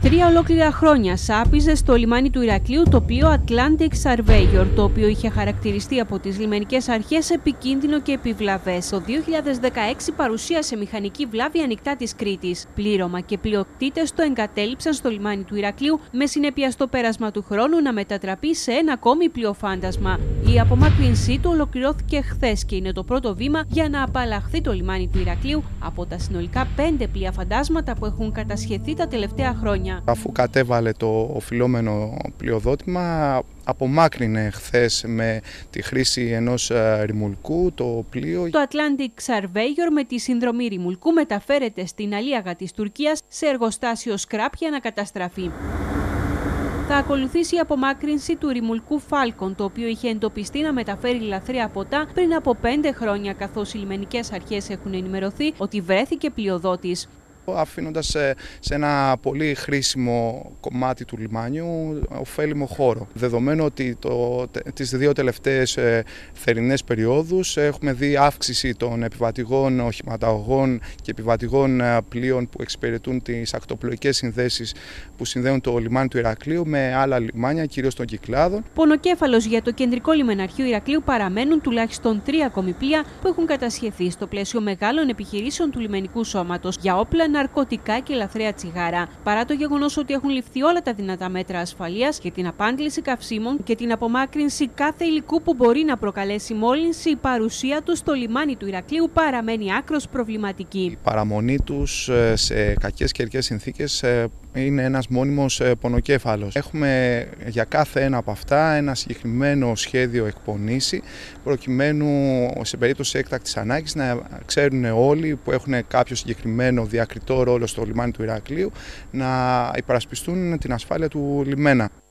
3 ολόκληρα χρόνια σάπιζε στο λιμάνι του Ηρακλείου το πλοίο Atlantic Surveyor, το οποίο είχε χαρακτηριστεί από τις λιμενικές αρχές επικίνδυνο και επιβλαβές. Το 2016 παρουσίασε μηχανική βλάβη ανοιχτά της Κρήτης. Πλήρωμα και πλειοκτήτες το εγκατέλειψαν στο λιμάνι του Ηρακλείου, με συνέπεια στο πέρασμα του χρόνου να μετατραπεί σε ένα ακόμη πλοιοφάντασμα. Η απομάκρυνσή του ολοκληρώθηκε χθες και είναι το πρώτο βήμα για να απαλλαχθεί το λιμάνι του Ηρακλείου από τα συνολικά 5 πλοία φαντάσματα που έχουν κατασχεθεί τα τελευταία χρόνια. Αφού κατέβαλε το οφειλόμενο πλοιοδότημα, απομάκρυνε χθες με τη χρήση ενός ρημουλκού το πλοίο. Το Atlantic Surveyor με τη συνδρομή ρημουλκού μεταφέρεται στην Αλίαγα της Τουρκίας σε εργοστάσιο σκράπ για να καταστραφεί. Θα ακολουθήσει η απομάκρυνση του ρημουλκού Falcon, το οποίο είχε εντοπιστεί να μεταφέρει λαθρέα ποτά πριν από 5 χρόνια, καθώς οι λιμενικές αρχές έχουν ενημερωθεί ότι βρέθηκε πλοιοδότης, αφήνοντας σε ένα πολύ χρήσιμο κομμάτι του λιμάνιου ωφέλιμο χώρο. Δεδομένου ότι τις 2 τελευταίες θερινές περιόδους έχουμε δει αύξηση των επιβατηγών οχηματαγωγών και επιβατηγών πλοίων που εξυπηρετούν τις ακτοπλοϊκές συνδέσεις που συνδέουν το λιμάνι του Ηρακλείου με άλλα λιμάνια, κυρίως των Κυκλάδων. Πονοκέφαλος για το κεντρικό λιμεναρχείο Ηρακλείου παραμένουν τουλάχιστον 3 ακόμη πλοία που έχουν κατασχεθεί στο πλαίσιο μεγάλων επιχειρήσεων του λιμενικού σώματος για όπλα, ναρκωτικά και λαθρέα τσιγάρα. Παρά το γεγονός ότι έχουν ληφθεί όλα τα δυνατά μέτρα ασφαλείας και την απάντηση καυσίμων και την απομάκρυνση κάθε υλικού που μπορεί να προκαλέσει μόλυνση, η παρουσία τους στο λιμάνι του Ηρακλείου παραμένει άκρως προβληματική. Η παραμονή τους σε κακές καιρικές συνθήκες είναι ένας μόνιμος πονοκέφαλος. Έχουμε για κάθε ένα από αυτά ένα συγκεκριμένο σχέδιο εκπονήσει, προκειμένου σε περίπτωση έκτακτης ανάγκης να ξέρουν όλοι που έχουν κάποιο συγκεκριμένο διακριτό ρόλο στο λιμάνι του Ηρακλείου να υπερασπιστούν την ασφάλεια του λιμένα.